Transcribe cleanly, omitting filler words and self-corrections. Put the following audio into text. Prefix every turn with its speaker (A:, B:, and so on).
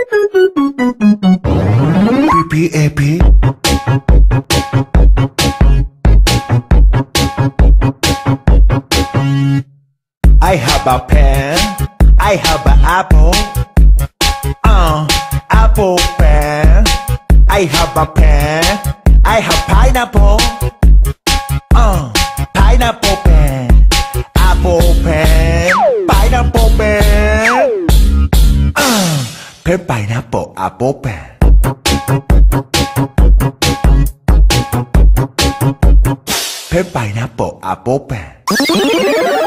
A: PPAP. I have a pen, I have an apple, apple pen. I have a pen, I have pineapple, pineapple pen, apple pen, pineapple pen, pen pineapple apple pen. Pen pineapple apple pen.